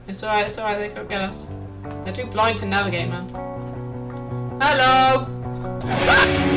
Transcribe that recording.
It's alright, they can't get us. They're too blind to navigate, man. Hello!